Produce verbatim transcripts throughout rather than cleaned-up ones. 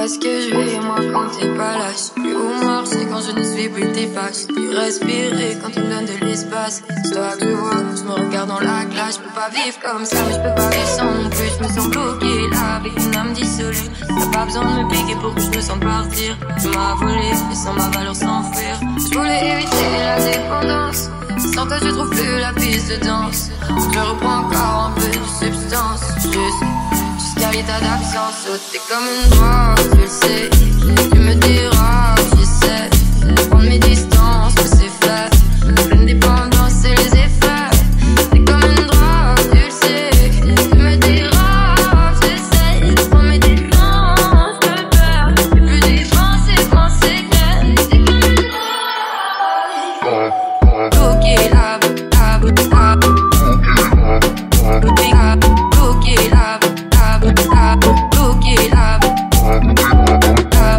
est-ce que je vais moi quand t'es pas là? Je suis où marcher quand je ne suis plus tes pages. Puis respirer quand tu me donnes de l'espace. C'est toi que je vois, je me regarde dans la glace. Je peux pas vivre comme ça, mais je peux pas vivre sans non plus. Je me sens bloqué là avec une âme dissolue. T'as pas besoin de me piquer pour que je me sente partir. Tu m'as volé, mais sans ma valeur s'enfuir. Je voulais éviter la dépendance. Sans toi je trouve plus la piste de danse. Je reprends encore un peu de substance. Juste jusqu'à l'état d'absence. Oh, t'es comme une drogue, tu le sais. Tu me diras que j'essaie de prendre mes distances, que c'est fait. Pleine dépendance, c'est les effets. T'es comme une drogue, tu le sais. Tu me diras que j'essaie de prendre mes distances, je me perds. J'ai plus des pensées, pensées claires. T'es comme une drogue. Bloqué là, là, là. Bloqué là, bloqué là, là, là. Bloqué là, là, là.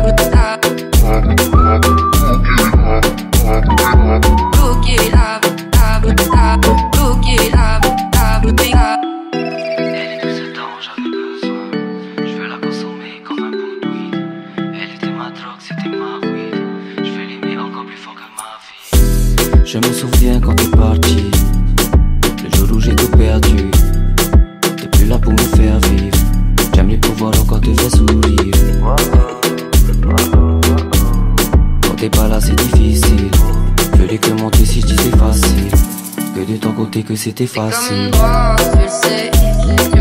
Bloqué là, là, là. Bloqué là, là, bloqué là. Elle est tout ce temps, j'avais besoin. Je veux la consommer comme un bout de weed. Elle était ma drogue, c'était ma weed. Je veux l'aimer encore plus fort que ma vie. Je me souviens quand t'es parti, le jour où j'ai tout perdu. T'es plus là pour me faire vivre. J'aime les pouvoirs quand te fais sourire. Quand t'es pas là c'est difficile. Fallait que monter si je dis c'est facile. Que de ton côté que c'était T'es comme facile. une drogue, tu le sais.